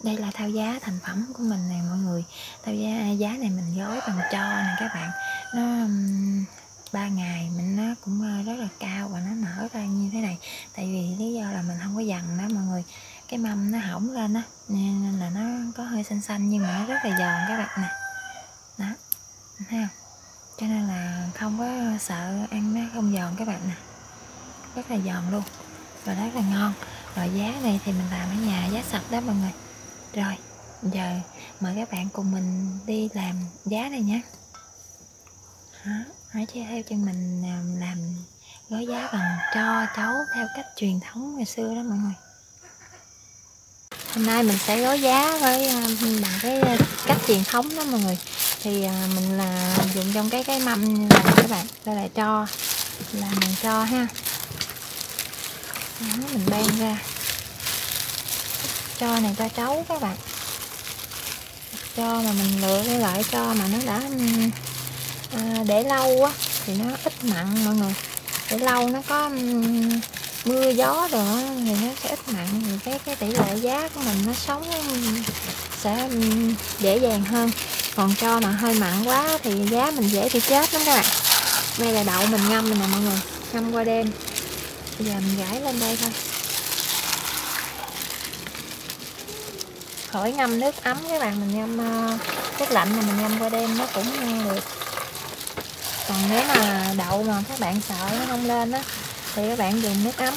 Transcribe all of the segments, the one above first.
Đây là thao giá thành phẩm của mình nè mọi người. Thao giá này mình gói bằng tro nè các bạn. Nó 3 ngày mình nó cũng rất là cao và nó nở ra như thế này. Tại vì lý do là mình không có dằn đó mọi người. Cái mâm nó hỏng lên đó nên là nó có hơi xanh xanh nhưng mà nó rất là giòn các bạn nè. Đó, thấy không? Cho nên là không có sợ ăn nó không giòn các bạn nè. Rất là giòn luôn và rất là ngon. Rồi giá này thì mình làm ở nhà, giá sạch đó mọi người. Rồi giờ mời các bạn cùng mình đi làm giá này nhé. Hãy theo chân mình làm gói giá bằng tro chấu theo cách truyền thống ngày xưa đó mọi người. Hôm nay mình sẽ gói giá với bằng cái cách truyền thống đó mọi người. Thì mình là dùng trong cái mâm này các bạn. Đây là tro, là bằng tro ha. Đó, mình ban ra tro này cho chấu các bạn. Cho mà mình lựa cái loại cho mà nó đã để lâu á thì nó ít mặn mọi người. Để lâu nó có mưa gió rồi thì nó sẽ ít mặn, thì cái tỷ lệ giá của mình nó sống sẽ dễ dàng hơn. Còn cho mà hơi mặn quá thì giá mình dễ bị chết lắm các bạn. Đây là đậu mình ngâm nè mọi người, ngâm qua đêm. Bây giờ mình rải lên đây thôi. Khỏi ngâm nước ấm các bạn, mình ngâm nước lạnh mà mình ngâm qua đêm nó cũng được. Còn nếu mà đậu mà các bạn sợ nó không lên á thì các bạn dùng nước ấm.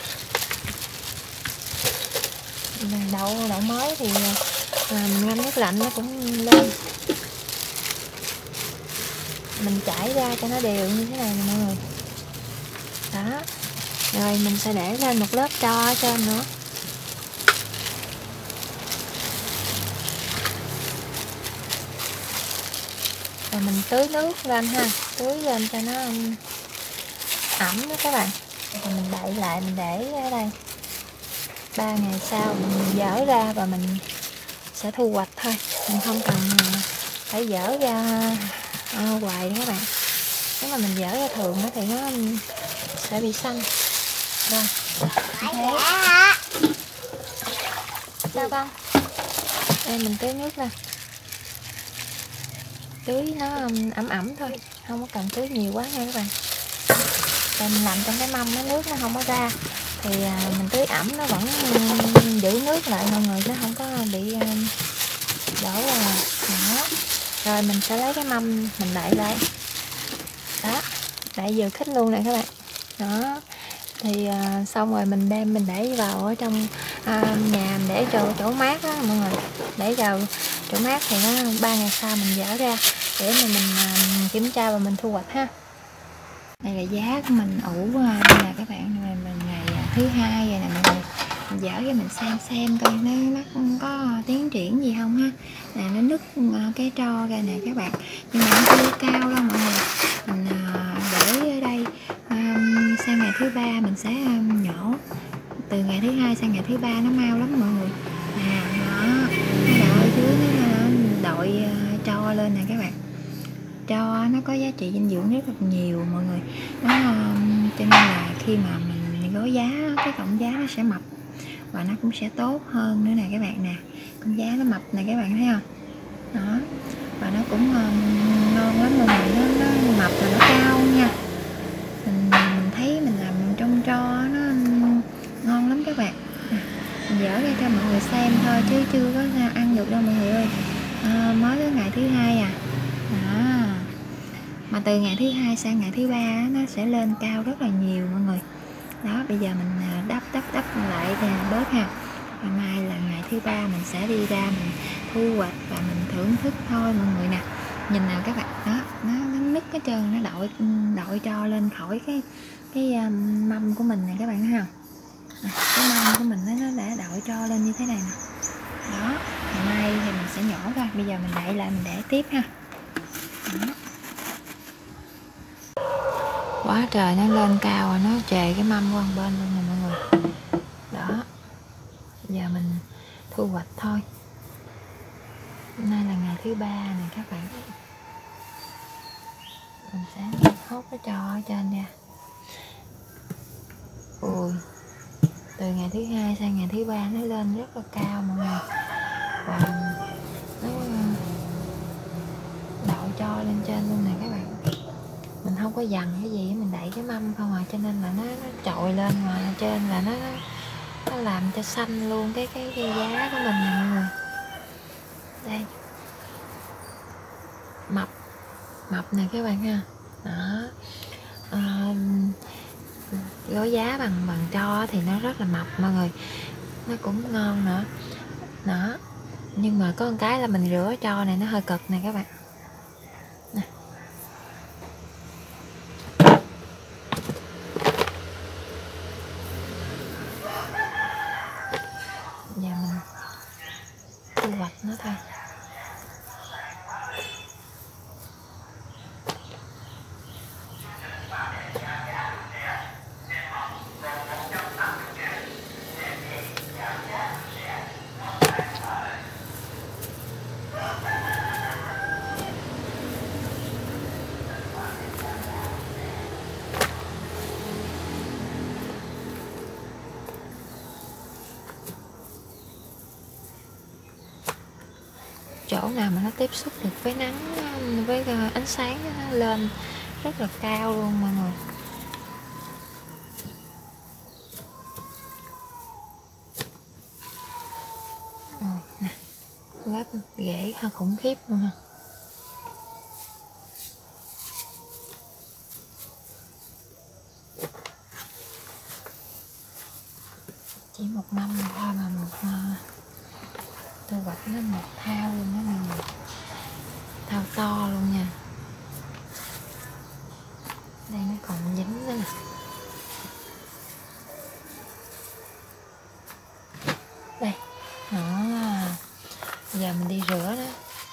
Đậu mới thì mình ngâm nước lạnh nó cũng lên. Mình chảy ra cho nó đều như thế này nè mọi người. Đó. Rồi mình sẽ để lên một lớp tro ở trên nữa. Rồi mình tưới nước lên ha, tưới lên cho nó ẩm đó các bạn. Rồi mình đậy lại, mình để ở đây 3 ngày sau mình dỡ ra và mình sẽ thu hoạch thôi. Mình không cần phải dỡ ra hoài đó các bạn. Nếu mà mình dỡ ra thường thì nó sẽ bị xanh. Rồi sao con? Đây mình tưới nước lên, tưới nó ẩm ẩm thôi, không có cần tưới nhiều quá nha các bạn. Rồi mình làm trong cái mâm nó nước nó không có ra thì mình tưới ẩm nó vẫn giữ nước lại mọi người, nó không có bị đổ ra đó. Rồi mình sẽ lấy cái mâm mình đậy lại đó, đậy vừa khít luôn nè các bạn. Đó thì xong rồi mình đem mình để vào ở trong nhà, mình để chỗ mát đó mọi người, để vào chỗ mát thì nó 3 ngày sau mình dỡ ra để mà mình kiểm tra và mình thu hoạch ha. Đây là giá của mình ủ đây là các bạn, mình ngày thứ 2 rồi nè mọi người. Mình dỡ cho mình xem coi nó có tiến triển gì không ha. Nè nó nứt cái tro ra nè các bạn, nhưng mà nó chưa cao đâu mọi người. Mình để ở đây sang ngày thứ 3 mình sẽ nhổ. Từ ngày thứ 2 sang ngày thứ 3 nó mau lắm mọi người. Đó, cái đậu ở dưới nó đội tro lên nè các bạn. Tro nó có giá trị dinh dưỡng rất là nhiều mọi người. Nó cho nên là khi mà mình gói giá cái cộng giá nó sẽ mập và nó cũng sẽ tốt hơn nữa nè các bạn nè. Con giá nó mập này các bạn thấy không? Đó, và nó cũng ngon lắm mọi người. Nó mập và nó cao nha. Mình thấy mình làm trong tro nó ngon lắm các bạn. Mình dỡ ra cho mọi người xem thôi chứ chưa có ăn được đâu mọi người ơi. Mới tới ngày thứ 2 à. Đó. Mà từ ngày thứ 2 sang ngày thứ 3 nó sẽ lên cao rất là nhiều mọi người. Đó, bây giờ mình đắp lại bớt ha. Ngày mai là ngày thứ 3 mình sẽ đi ra mình thu hoạch và mình thưởng thức thôi mọi người nè. Nhìn nào các bạn, đó, nó nứt hết trơn, nó đội tro lên khỏi cái mâm của mình này các bạn thấy không? Cái mâm của mình nó đã đội tro lên như thế này nè. Đó, ngày mai thì mình sẽ nhổ ra, bây giờ mình đậy lại mình để tiếp ha. Đó. Quá trời nó lên cao rồi, nó chề cái mâm qua bên luôn nè mọi người. Đó, giờ mình thu hoạch thôi. Hôm nay là ngày thứ 3 nè các bạn. Mình sẽ hốt cái trò ở trên ra. Ui, từ ngày thứ 2 sang ngày thứ 3 nó lên rất là cao mọi người. và nó đậu cho lên trên luôn nè các bạn. Mình không có dằn cái gì, mình đậy cái mâm không à, cho nên là nó trội lên mà trên là nó làm cho xanh luôn cái giá của mình nè mọi người. Đây, mập nè các bạn ha. Đó, gói giá bằng tro thì nó rất là mập mọi người, nó cũng ngon nữa. Đó, nhưng mà có một cái là mình rửa tro này nó hơi cực nè các bạn nè. Giờ mình thu hoạch nó thôi. Chỗ nào mà nó tiếp xúc được với nắng với ánh sáng nó lên rất là cao luôn mọi người. Nè, lớp rễ hơi khủng khiếp luôn ha. Chỉ một mâm thôi mà tôi vạch nó một thao luôn đó mọi người, thao to luôn nha. Đây nó còn dính nữa nè. Đây, đó, giờ mình đi rửa đó.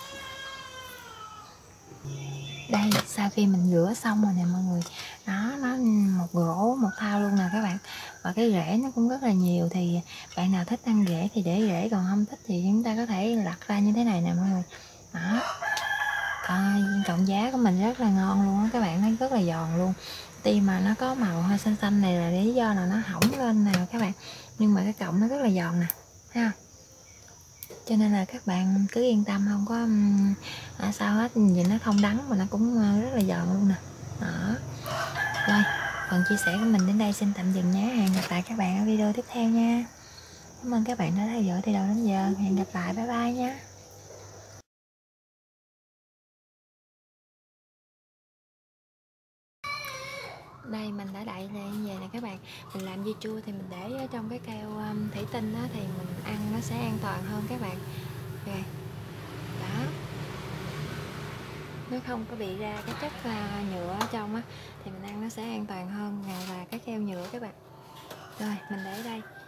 Đây, sau khi mình rửa xong rồi nè mọi người, đó, nó một rổ một thao luôn nè các bạn. Và cái rễ nó cũng rất là nhiều, thì bạn nào thích ăn rễ thì để rễ, còn không thích thì chúng ta có thể lặt ra như thế này nè mọi người. Đó, trộn giá của mình rất là ngon luôn á các bạn, nó rất là giòn luôn. Tuy mà nó có màu hơi xanh xanh này là lý do là nó hỏng lên nè các bạn, nhưng mà cái cọng nó rất là giòn nè, thấy không? Cho nên là các bạn cứ yên tâm, không có sao hết, vì nó không đắng mà nó cũng rất là giòn luôn nè. Đó, rồi phần chia sẻ của mình đến đây xin tạm dừng nhé. Hẹn gặp lại các bạn ở video tiếp theo nha. Cảm ơn các bạn đã theo dõi từ đầu đến giờ. Hẹn gặp lại, bye bye nha. Đây mình đã đậy này như vậy nè các bạn. Mình làm dưa chua thì mình để ở trong cái keo thủy tinh đó, thì mình ăn nó sẽ an toàn hơn các bạn. Rồi, đó, nó không có bị ra cái chất nhựa ở trong á, thì mình ăn nó sẽ an toàn hơn là cái keo nhựa các bạn. Rồi mình để đây.